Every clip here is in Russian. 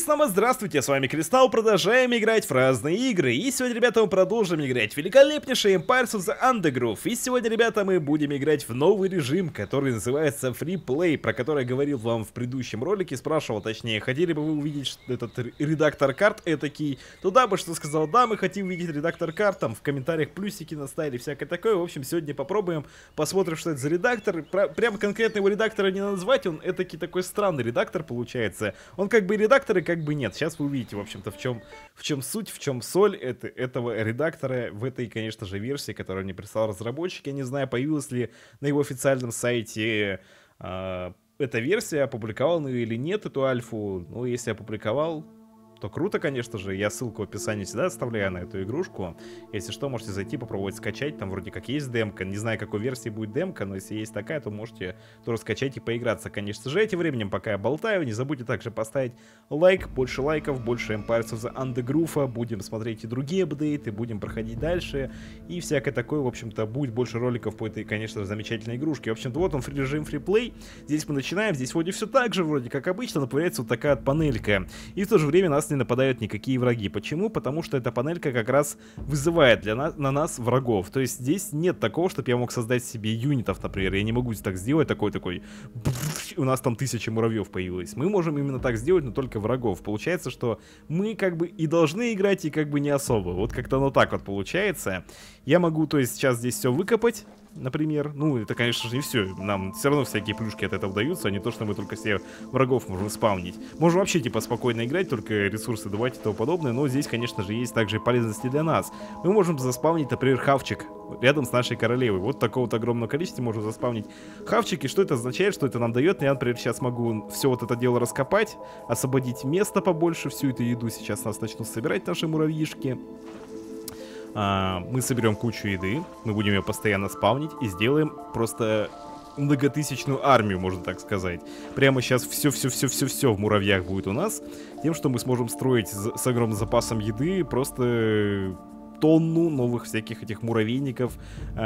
снова здравствуйте, с вами Кристалл, продолжаем играть в разные игры. И сегодня, ребята, мы продолжим играть в великолепнейший Empires of the Undergroove. И сегодня, ребята, мы будем играть в новый режим, который называется Free Play, про который я говорил вам в предыдущем ролике, спрашивал, точнее, хотели бы вы увидеть этот редактор карт этакий, туда бы что сказал, да, мы хотим увидеть редактор карт, там в комментариях плюсики наставили, всякое такое. В общем, сегодня попробуем, посмотрим, что это за редактор. Прям конкретно его редактора не назвать, он этакий такой странный редактор получается. Он как бы редактор и как бы нет. Сейчас вы увидите, в общем-то, в чем суть, в чем соль этого редактора в этой, конечно же, версии, которую мне прислал разработчик. Я не знаю, появилась ли на его официальном сайте эта версия, опубликовал он ее или нет, эту альфу. Ну, если опубликовал, то круто, конечно же. Я ссылку в описании всегда оставляю на эту игрушку. Если что, можете зайти, попробовать скачать. Там вроде как есть демка. Не знаю, какой версии будет демка, но если есть такая, то можете тоже скачать и поиграться, конечно же. Этим временем, пока я болтаю, не забудьте также поставить лайк. Больше лайков, больше Empires of the Undergroove. Будем смотреть и другие апдейты, будем проходить дальше. И всякое такое, в общем-то, будет больше роликов по этой, конечно же, замечательной игрушке. В общем-то, вот он, режим фриплей. Здесь мы начинаем. Здесь вроде все так же, вроде как обычно, но появляется вот такая вот панелька. И в то же время нас не нападают никакие враги. Почему? Потому что эта панелька как раз вызывает на нас врагов. То есть здесь нет такого, чтобы я мог создать себе юнитов, например. Я не могу так сделать, такой, у нас там 1000 муравьев появилось. Мы можем именно так сделать, но только врагов. Получается, что мы как бы и должны играть, и как бы не особо. Вот как-то оно так вот получается. Я могу, то есть сейчас здесь все выкопать, например. Ну, это, конечно же, не все. Нам все равно всякие плюшки от этого даются, а не то, что мы только себе врагов можем спавнить. Можем вообще, типа, спокойно играть, только ресурсы давать и тому подобное, но здесь, конечно же, есть также полезности для нас. Мы можем заспавнить, например, хавчик рядом с нашей королевой. Вот такого вот огромного количества можем заспавнить хавчик. И что это означает, что это нам дает? Я, например, сейчас могу все вот это дело раскопать, освободить место побольше, всю эту еду сейчас нас начнут собирать наши муравьишки. Мы соберем кучу еды, мы будем ее постоянно спавнить и сделаем просто многотысячную армию, можно так сказать. Прямо сейчас все в муравьях будет у нас, тем, что мы сможем строить с огромным запасом еды просто тонну новых всяких этих муравейников,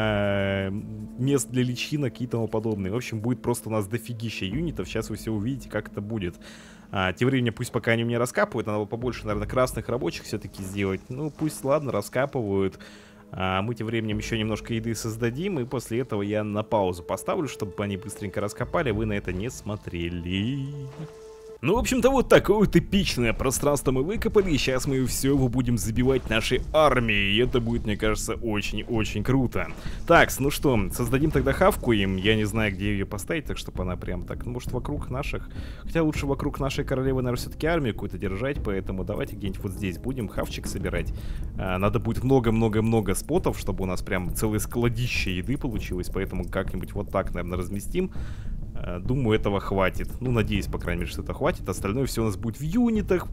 мест для личинок и тому подобное. В общем, будет просто у нас дофигища юнитов. Сейчас вы все увидите, как это будет. Тем временем, пусть пока они у меня раскапывают, надо побольше, наверное, красных рабочих все-таки сделать. Ну, пусть, ладно, раскапывают. Мы тем временем еще немножко еды создадим, и после этого я на паузу поставлю, чтобы они быстренько раскопали, вы на это не смотрели. Ну, в общем-то, вот такое вот эпичное пространство мы выкопали, и сейчас мы все его будем забивать нашей армией, и это будет, мне кажется, очень-очень круто. Так, ну что, создадим тогда хавку им, я не знаю, где ее поставить, так чтобы она прям так, ну, может, вокруг наших, хотя лучше вокруг нашей королевы, наверное, все-таки армию какую-то держать, поэтому давайте где-нибудь вот здесь будем хавчик собирать. Надо будет много-много-много спотов, чтобы у нас прям целое складище еды получилось, поэтому как-нибудь вот так, наверное, разместим. Думаю, этого хватит. Ну, надеюсь, по крайней мере, что это хватит. Остальное все у нас будет в юнитах,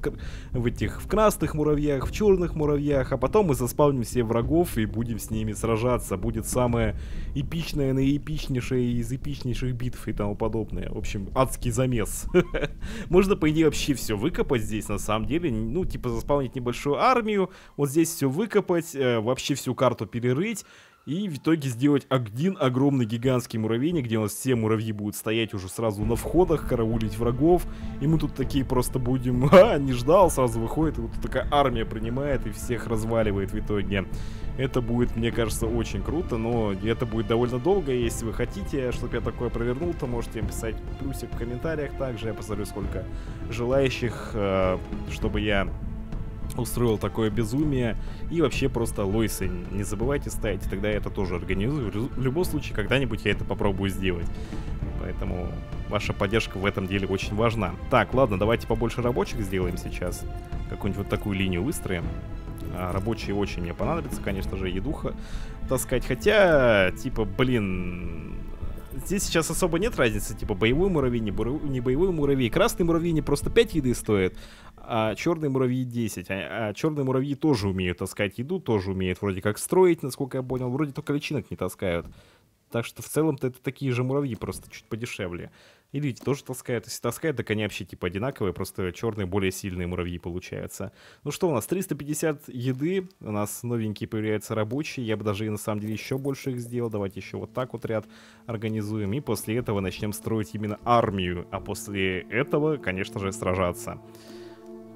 в красных муравьях, в черных муравьях. А потом мы заспавним все врагов и будем с ними сражаться. Будет самое эпичное, наэпичнейшее из эпичнейших битв и тому подобное. В общем, адский замес. Можно, по идее, вообще все выкопать здесь, на самом деле. Ну, типа, заспавнить небольшую армию. Вот здесь все выкопать, вообще всю карту перерыть. И в итоге сделать один огромный гигантский муравейник, где у нас все муравьи будут стоять уже сразу на входах, караулить врагов. И мы тут такие просто будем, не ждал, сразу выходит, и вот такая армия принимает и всех разваливает в итоге. Это будет, мне кажется, очень круто, но это будет довольно долго. Если вы хотите, чтобы я такое провернул, то можете писать плюсик в комментариях также. Я посмотрю, сколько желающих, чтобы я устроил такое безумие. И вообще просто лойсы не забывайте ставить, тогда я это тоже организую. В любом случае, когда-нибудь я это попробую сделать. Поэтому ваша поддержка в этом деле очень важна. Так, ладно, давайте побольше рабочих сделаем сейчас. Какую-нибудь вот такую линию выстроим. Рабочие очень мне понадобятся, конечно же, едуха таскать. Хотя, типа, блин, здесь сейчас особо нет разницы, типа, боевой муравей, не боевой муравей. Красный муравей не просто 5 еды стоит, а черные муравьи 10. А черные муравьи тоже умеют таскать еду, тоже умеют вроде как строить, насколько я понял. Вроде только личинок не таскают. Так что в целом-то это такие же муравьи, просто чуть подешевле. И видите, тоже таскают. Если таскают, так они вообще типа одинаковые, просто черные более сильные муравьи получаются. Ну что, у нас 350 еды, у нас новенькие появляются рабочие. Я бы даже и на самом деле еще больше их сделал. Давайте еще вот так вот ряд организуем. И после этого начнем строить именно армию. А после этого, конечно же, сражаться.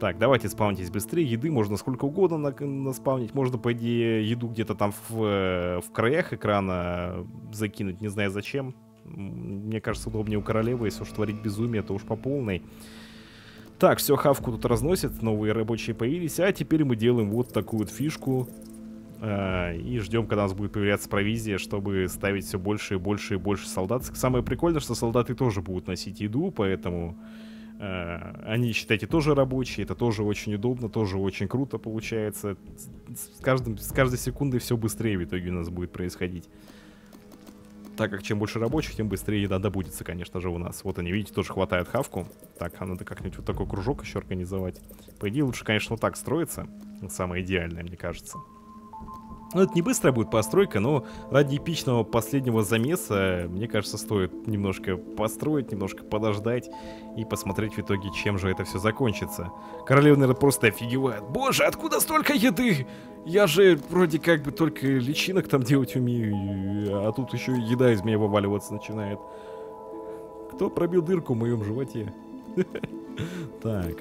Так, давайте спаунитесь быстрее. Еды можно сколько угодно наспаунить. Можно, по идее, еду где-то там в краях экрана закинуть. Не знаю зачем. Мне кажется, удобнее у королевы. Если уж творить безумие, то уж по полной. Так, все, хавку тут разносят. Новые рабочие появились. А теперь мы делаем вот такую вот фишку. И ждем, когда у нас будет появляться провизия, чтобы ставить все больше и больше и больше солдат. Самое прикольное, что солдаты тоже будут носить еду, поэтому... Они, считайте, тоже рабочие, это тоже очень удобно, тоже очень круто получается. С каждой секундой все быстрее в итоге у нас будет происходить. Так как чем больше рабочих, тем быстрее еда добудется, конечно же, у нас. Вот они, видите, тоже хватает хавку. Так, а надо как-нибудь вот такой кружок еще организовать. По идее, лучше, конечно, вот так строиться. Самое идеальное, мне кажется. Ну, это не быстрая будет постройка, но ради эпичного последнего замеса, мне кажется, стоит немножко построить, немножко подождать и посмотреть в итоге, чем же это все закончится. Королева, наверное, просто офигевает. Боже, откуда столько еды? Я же вроде как бы только личинок там делать умею, а тут еще еда из меня вываливаться начинает. Кто пробил дырку в моем животе? Так.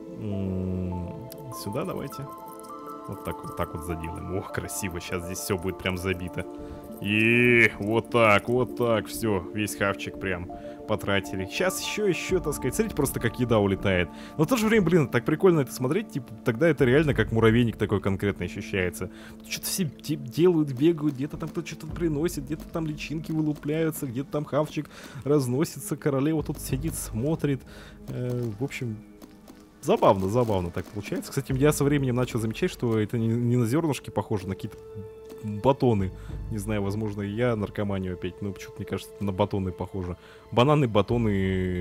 Сюда давайте. Вот так вот заделаем. Ох, красиво. Сейчас здесь все будет прям забито. И вот так, все. Весь хавчик прям потратили. Сейчас еще, так сказать. Смотрите просто, как еда улетает. Но в то же время, блин, так прикольно это смотреть. Типа, тогда это реально как муравейник такой конкретно ощущается. Что-то все делают, бегают. Где-то там кто-то что-то приносит. Где-то там личинки вылупляются. Где-то там хавчик разносится. Королева тут сидит, смотрит. В общем... Забавно так получается. Кстати, я со временем начал замечать, что это не на зернышки похоже, на какие-то батоны. Не знаю, возможно, я наркоманию опять, но почему-то мне кажется, на батоны похоже. Бананы, батоны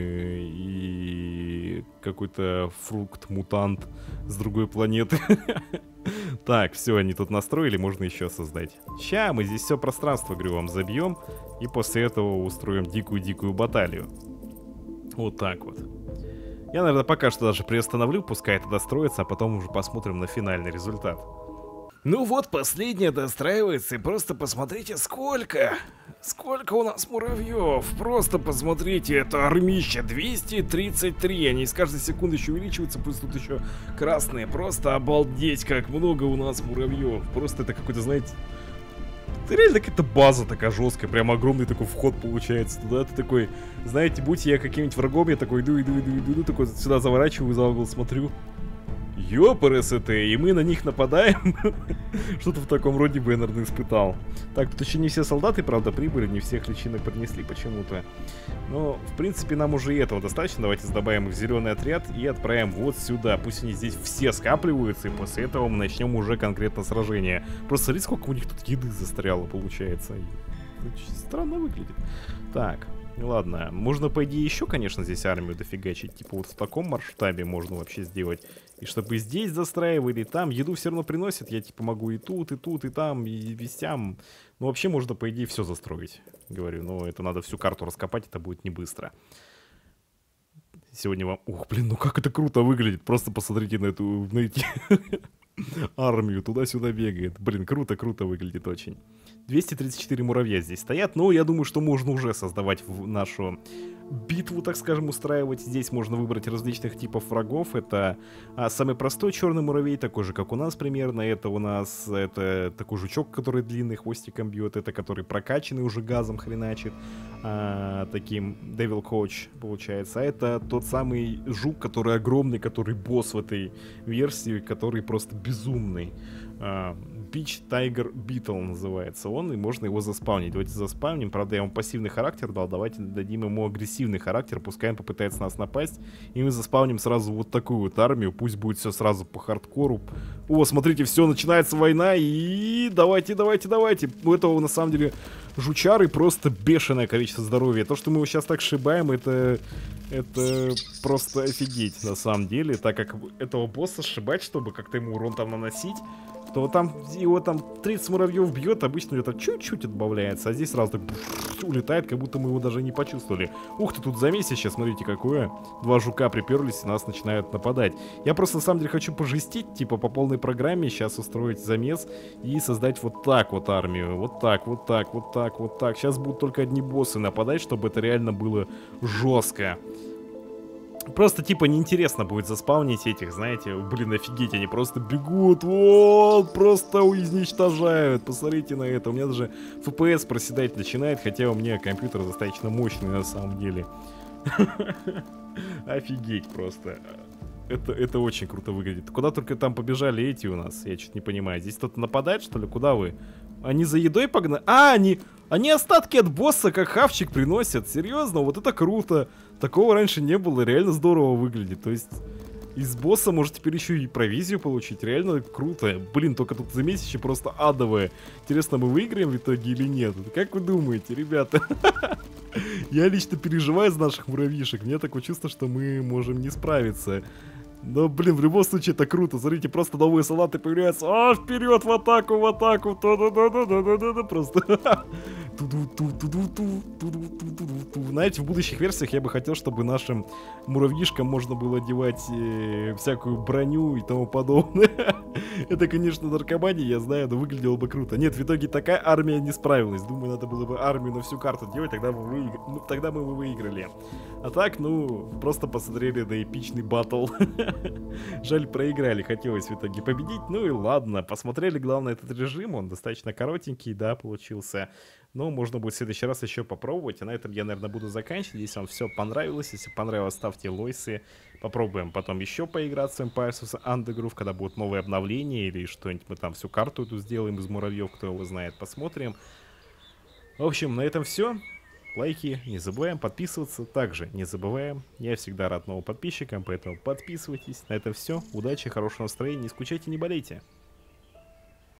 и какой-то фрукт-мутант с другой планеты. Так, все, они тут настроили, можно еще создать. Ща мы здесь все пространство, говорю вам, забьем. И после этого устроим дикую-дикую баталию. Вот так вот. Я, наверное, пока что даже приостановлю, пускай это достроится, а потом уже посмотрим на финальный результат. Ну вот, последнее достраивается, и просто посмотрите, сколько у нас муравьев. Просто посмотрите, это армища, 233, они с каждой секунды еще увеличиваются, плюс тут еще красные. Просто обалдеть, как много у нас муравьев. Просто это какой-то, знаете... Это реально какая-то база такая жесткая, прям огромный такой вход получается туда. Ты такой, знаете, будь я каким-нибудь врагом, я такой иду, такой сюда заворачиваю, за угол смотрю. Ёпрст, и мы на них нападаем. Что-то в таком роде бы я, наверное, испытал. Так, тут еще не все солдаты, правда, прибыли, не всех личинок принесли почему-то. Но, в принципе, нам уже и этого достаточно. Давайте добавим их в зеленый отряд и отправим вот сюда. Пусть они здесь все скапливаются, и после этого мы начнем уже конкретно сражение. Просто смотрите, сколько у них тут еды застряло, получается. Странно выглядит. Так, ладно. Можно, по идее, еще, конечно, здесь армию дофигачить. Типа вот в таком масштабе можно вообще сделать. И чтобы здесь застраивали, там еду все равно приносят. Я типа могу и тут, и там, и вестям. Ну, вообще можно, по идее, все застроить. Говорю, но это надо всю карту раскопать, это будет не быстро. Сегодня вам... Ух, блин, ну как это круто выглядит. Просто посмотрите на эти... армию, туда-сюда бегает. Блин, круто выглядит очень. 234 муравья здесь стоят. Но я думаю, что можно уже создавать нашу битву, так скажем, устраивать. Здесь можно выбрать различных типов врагов. Это самый простой черный муравей, такой же, как у нас примерно. Это у нас такой жучок, который длинный хвостиком бьет. Это который прокачанный уже газом хреначит. Таким Devil Coach получается. А это тот самый жук, который огромный, который босс в этой версии, который просто безумный. Beach Tiger Beetle называется он, и можно его заспавнить. Давайте заспавним. Правда, я ему пассивный характер дал. Давайте дадим ему агрессивный характер. Пускай он попытается нас напасть. И мы заспавним сразу вот такую вот армию. Пусть будет все сразу по хардкору. О, смотрите, все, начинается война. И давайте. У этого на самом деле жучары просто бешеное количество здоровья. То, что мы его сейчас так шибаем, это просто офигеть на самом деле. Так как этого босса сшибать, чтобы как-то ему урон там наносить, то там его там 30 муравьев бьет, обычно это чуть-чуть отбавляется, а здесь сразу так улетает, как будто мы его даже не почувствовали. Ух ты, тут замесище сейчас, смотрите какое. Два жука приперлись и нас начинают нападать. Я просто на самом деле хочу пожестить, типа по полной программе, сейчас устроить замес и создать вот так вот армию. Вот так. Сейчас будут только одни боссы нападать, чтобы это реально было жестко. Просто, типа, неинтересно будет заспаунить этих, знаете, блин, офигеть, они просто бегут, вот, просто изничтожают, посмотрите на это, у меня даже FPS проседать начинает, хотя у меня компьютер достаточно мощный на самом деле. Офигеть просто. Это очень круто выглядит. Куда только там побежали эти у нас? Я что-то не понимаю. Здесь кто-то нападает, что ли? Куда вы? Они за едой погнали? А, они остатки от босса как хавчик приносят. Серьезно? Вот это круто. Такого раньше не было. Реально здорово выглядит. То есть из босса может теперь еще и провизию получить. Реально круто. Блин, только тут замесище просто адовое. Интересно, мы выиграем в итоге или нет? Как вы думаете, ребята? Я лично переживаю за наших муравьишек. Мне такое чувство, что мы можем не справиться. Но, блин, в любом случае это круто. Смотрите, просто новые салаты появляются. А, вперед, в атаку, в атаку. Просто. Знаете, в будущих версиях я бы хотел, чтобы нашим муравьишкам можно было одевать всякую броню и тому подобное. Это, конечно, наркомания, я знаю, но выглядело бы круто. Нет, в итоге такая армия не справилась. Думаю, надо было бы армию на всю карту делать, тогда мы бы выиграли. А так, ну, просто посмотрели на эпичный баттл. Жаль, проиграли, хотелось в итоге победить. Ну и ладно, посмотрели, главное, этот режим, он достаточно коротенький, да, получился. Но можно будет в следующий раз еще попробовать. А на этом я, наверное, буду заканчивать. Если вам все понравилось, если понравилось, ставьте лойсы. Попробуем потом еще поиграть с Empires of Undergroove, когда будут новые обновления или что-нибудь. Мы там всю карту эту сделаем из муравьев, кто его знает, посмотрим. В общем, на этом все. Лайки не забываем, подписываться также не забываем. Я всегда рад новым подписчикам, поэтому подписывайтесь. На этом все. Удачи, хорошего настроения, не скучайте, не болейте.